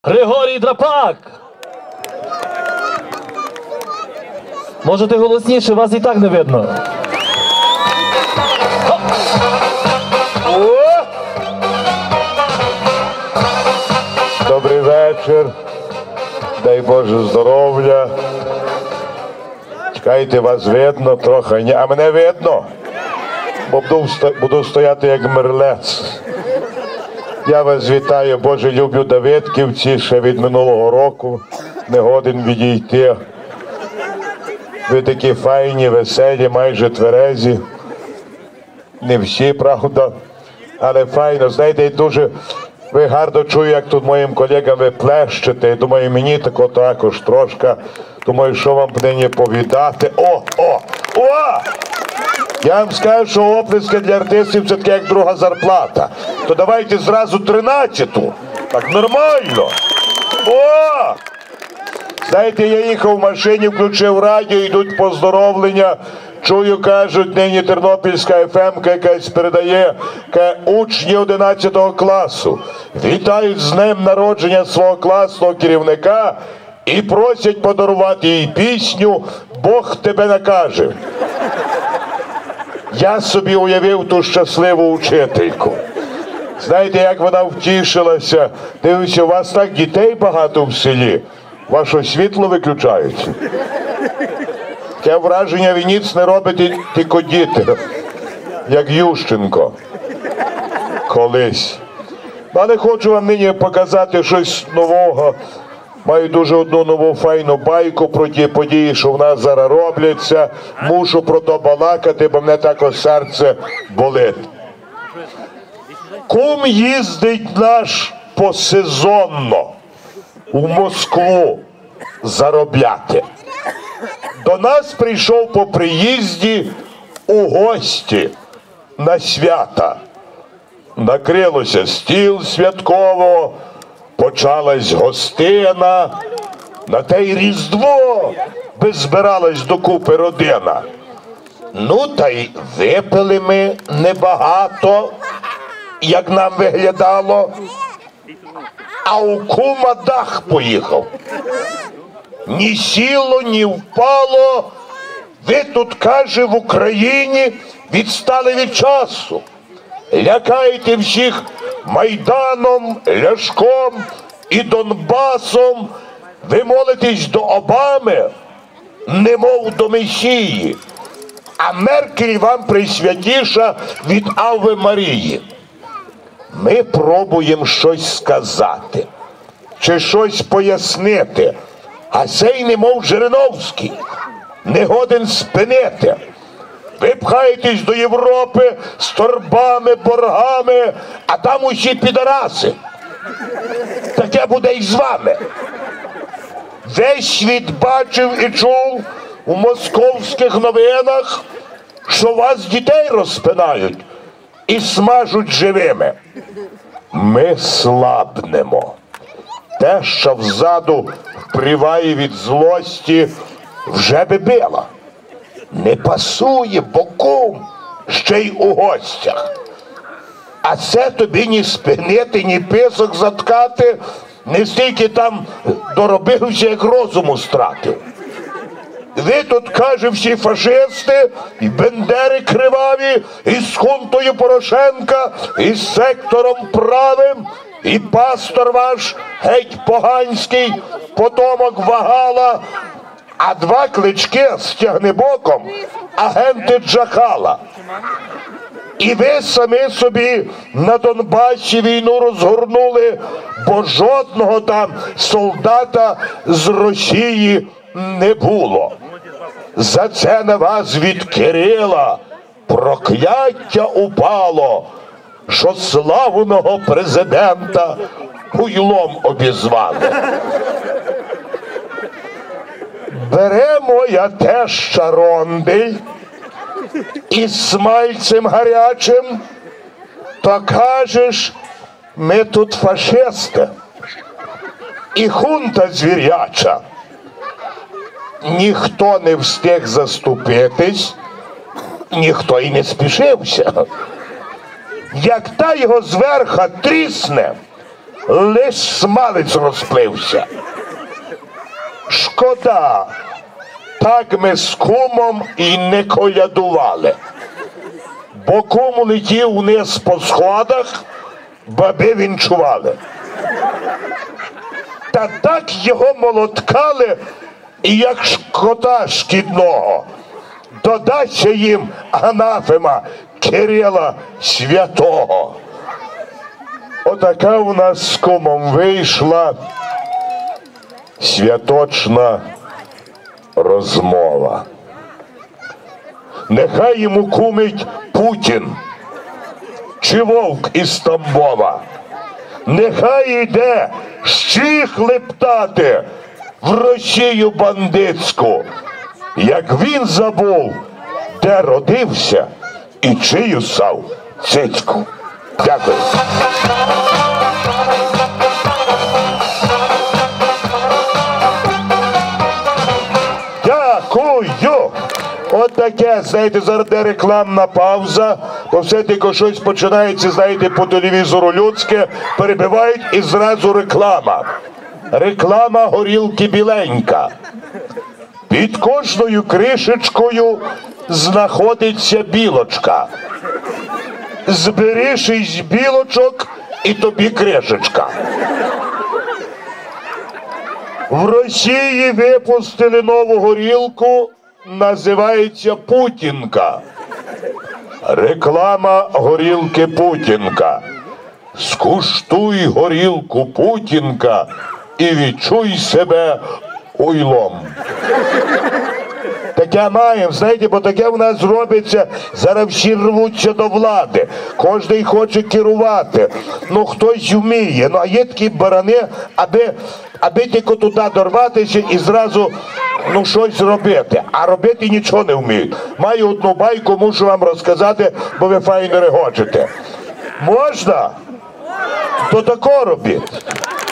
Григорій Драпак! Можете голосніше, вас і так не видно. Добрий вечір. Дай Боже здоров'я. Чекайте, вас видно трохи. Ні, а мене видно? Бо буду стояти як мерлець. Я вас вітаю, Боже, люблю Давидківці, ще від минулого року. Не годен відійти. Ви такі файні, веселі, майже тверезі. Не всі, правда, але файно. Знаєте, дуже ви гарно чую, як тут моїм колегам ви плещете. Думаю, мені також трошки. Думаю, що вам нині повідати. О! Я вам скажу, що оплески для артистів це таке як друга зарплата. То давайте зразу 13-ту. Так нормально. О! Знаєте, я їхав в машині, включив радіо, йдуть поздоровлення. Чую, кажуть, нині Тернопільська ФМ якась передає учні 11 класу. Вітають з днем народження свого класного керівника і просять подарувати їй пісню «Бог тебе накаже». Я собі уявив ту щасливу учительку. Знаєте, як вона втішилася. Дивіться, у вас так дітей багато в селі. Ваше світло виключають. Таке враження, ви ніц не робите, тільки діти. Як Ющенко. Колись. Але хочу вам нині показати щось нового. Маю дуже одну нову файну байку про ті події, що в нас зараз робляться. Мушу про то балакати, бо мене також серце болить. Кум їздить наш посезонно в Москву заробляти. До нас прийшов по приїзді у гості на свята. Накрилося стіл святково, почалась гостина, на те й Різдво би збиралась докупи родина. Ну, та й випили ми небагато, як нам виглядало, а у кума дах поїхав. Ні сіло, ні впало. Ви тут, каже, в Україні відстали від часу. Лякаєте всіх Майданом, Ляшком і Донбасом. Ви молитесь до Обами, немов до Месії. А Меркель вам присвятіша від Авви Марії. Ми пробуємо щось сказати, чи щось пояснити, а цей немов Жириновський, не годен спинити. Ви пхаєтесь до Європи з торбами, боргами, а там усі підараси. Таке буде і з вами. Весь світ бачив і чув у московських новинах, що вас дітей розпинають і смажуть живими. Ми слабнемо. Те, що взаду впріває від злості, вже би била. Не пасує, бо кум ще й у гостях. А це тобі ні спинити, ні писок заткати, не стільки там доробився, як розуму стратив. Ви тут, каже, всі фашисти, і бендери криваві, і з хунтою Порошенка, і з сектором правим, і пастор ваш геть поганський, потомок Вагала, а два клички з Тягнебоком – агенти Джахала. І ви самі собі на Донбасі війну розгорнули, бо жодного там солдата з Росії не було. За це на вас від Кирила прокляття упало, що славного президента хуйлом обізвали. Бере моя теща Рондель із смальцем гарячим, то кажеш, ми тут фашисти і хунта звіряча. Ніхто не встиг заступитись, ніхто і не спішився. Як та його зверха трісне, лиш смалець розплився. Шкода, так ми з кумом і не колядували. Бо кум летів вниз по сходах, баби вінчували. Та так його молоткали, і як кота шкідного. Додаться їм анафема Кирила Святого. Отака у нас з кумом вийшла святочна розмова. Нехай йому кумить Путін чи вовк із Тамбова. Нехай йде щіх лептати в Росію бандитську, як він забув, де родився і чию сав цицьку. Дякую. Дякую. От таке, знаєте, зараз де рекламна пауза, бо все-таки щось починається, знаєте, по телевізору людське, перебивають і зразу реклама. Реклама горілки біленька. Під кожною кришечкою знаходиться білочка. Збери 6 білочок і тобі кришечка. В Росії випустили нову горілку, називається Путінка. Реклама горілки Путінка. Скуштуй горілку Путінка і відчуй себе уйлом. Таке маємо, знаєте, бо таке в нас робиться, зараз всі рвуться до влади, кожен хоче керувати, ну хтось вміє, ну а є такі барани, аби тільки туди дорватися і зразу, ну щось робити, а робити нічого не вміють. Маю одну байку, мушу вам розказати, бо ви файно регочете. Можна? То тако робіть.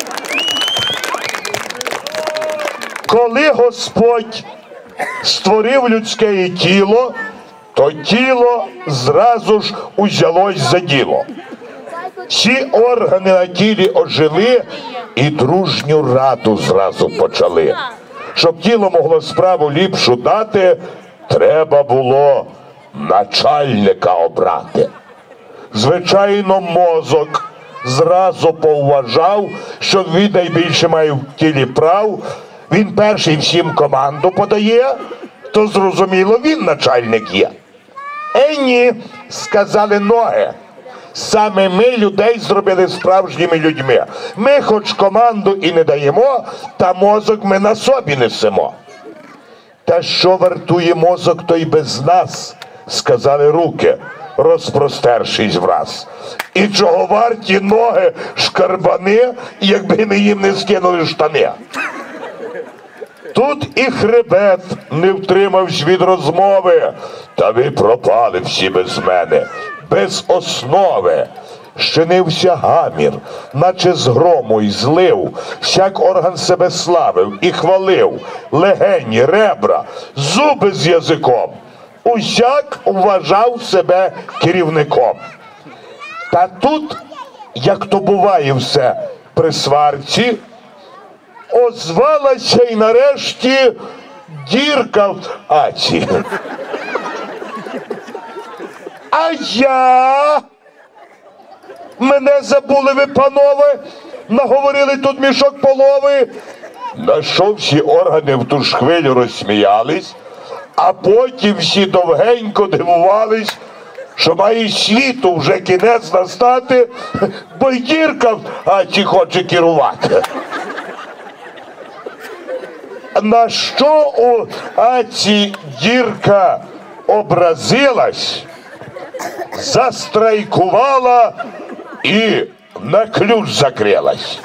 Коли Господь створив людське тіло, то тіло зразу ж узялось за діло. Всі органи на тілі ожили і дружню раду зразу почали. Щоб тіло могло справу ліпшу дати, треба було начальника обрати. Звичайно, мозок зразу поважав, що він найбільше має в тілі прав. Він перший всім команду подає, то зрозуміло, він начальник є. Ні, сказали ноги. Саме ми людей зробили справжніми людьми. Ми хоч команду і не даємо, та мозок ми на собі несемо. Та що вартує мозок, то й без нас, сказали руки, розпростершись враз. І чого варті ноги шкарбани, якби ми їм не скинули штани. Тут і хребет не втримався від розмови. Та ви пропали всі без мене, без основи. Щинився гамір, наче з грому й злив. Всяк орган себе славив і хвалив. Легені, ребра, зуби з язиком. Усяк вважав себе керівником. Та тут, як то буває все при сварці, озвалася й нарешті дірка в аці. А я? Мене забули ви, панове? Наговорили тут мішок полови? На що всі органи в ту ж хвилю розсміялись, а потім всі довгенько дивувались, що має світу вже кінець настати, бо й дірка в аці хоче керувати. На що у аці дірка образилась, застрайкувала і на ключ закрилась.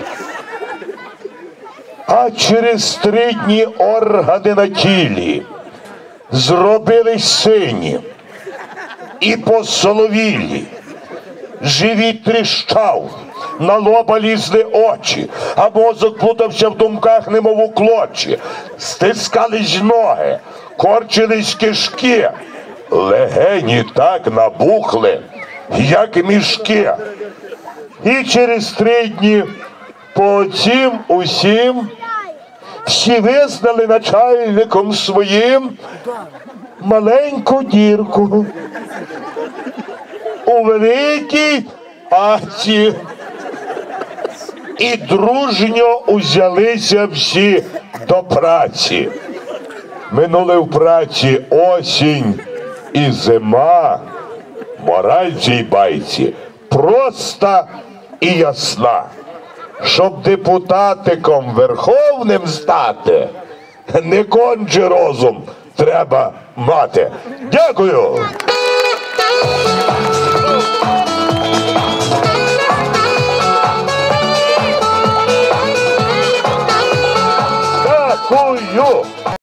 А через 3 дні органи на тілі зробились сині і посоловілі. Живіт тріщав, на лоба лізли очі, а мозок плутався в думках, немов у клочі. Стискались ноги, корчились кишки, легені так набухли, як мішки. І через 3 дні по цим усім всі визнали начальником своїм маленьку дірку у великій акції. І дружньо узялися всі до праці. Минули в праці осінь і зима. Мораль в цій байці проста і ясна. Щоб депутатиком верховним стати, не конче розум треба мати. Дякую! Дякую!